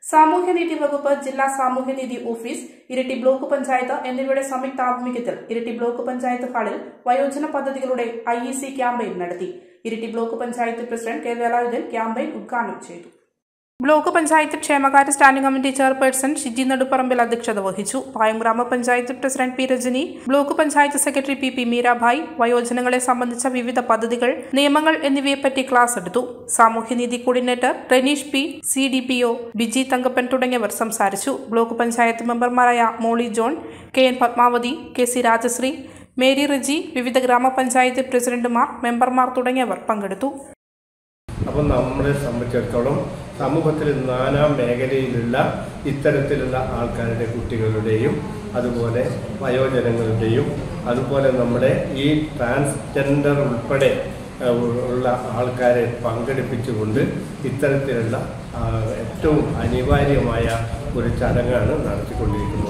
സാമൂഹ്യനീതി വകുപ്പ്, ജില്ലാ സാമൂഹ്യനീതി ഓഫീസ്, ഇരിട്ടി ബ്ലോക്ക് പഞ്ചായത്ത് എന്നിവയുടെ സംയുക്താഭിമുഖ്യത്തിൽ ഇരിട്ടി ബ്ലോക്ക് പഞ്ചായത്ത് ഹാളിൽ വയോജന പദ്ധതികളുടെ IEC ക്യാമ്പയിൻ നടത്തി. Iritty block panchayat president K Velayudhan campaign ഉദ്ഘാടനം ചെയ്തു. ബ്ലോക്ക് പഞ്ചായത്ത് ക്ഷേമകാര്യ standing committee chairperson Shiji Naduparambil അധ്യക്ഷത വഹിച്ചു. Payam grama panchayat president P Rajani, block panchayat secretary P Meerabai വയോജനങ്ങളെ സംബന്ധിച്ച വിവിധ പദ്ധതികൾ, നിയമങ്ങൾ എന്നിവയെപ്പറ്റി ക്ലാസ് എടുത്തു. സാമൂഹ്യനീതി coordinator Renish P, CDPO Biji Thankappan തുടങ്ങിയവർ സംസാരിച്ചു. ബ്ലോക്ക് പഞ്ചായത്ത് മെമ്പർമാരായ Molly John, KN Padmavathi, KC Rajasree, Mary Reji, വിവിധ ഗ്രാമപഞ്ചായത്ത് പ്രസിഡന്റുമാർ, മെമ്പർമാർ തുടങ്ങിയവർ പങ്കെടുത്തു. അപ്പോൾ നമ്മളെ സംബന്ധിച്ചിടത്തോളം സമൂഹത്തിൽ നാനാ മേഖലയിലുള്ള ഇത്തരത്തിലുള്ള ആൾക്കാരുടെ കുട്ടികളുടെയും അതുപോലെ വയോജനങ്ങളുടെയും അതുപോലെ നമ്മുടെ ഈ ട്രാൻസ്ജെൻഡർ ഉൾപ്പെടെ ഉള്ള ആൾക്കാരെ പങ്കെടുപ്പിച്ചുകൊണ്ട് ഇത്തരത്തിലുള്ള ഏറ്റവും അനിവാര്യമായ ഒരു ചടങ്ങാണ് നടത്തിക്കൊണ്ടിരിക്കുന്നത്.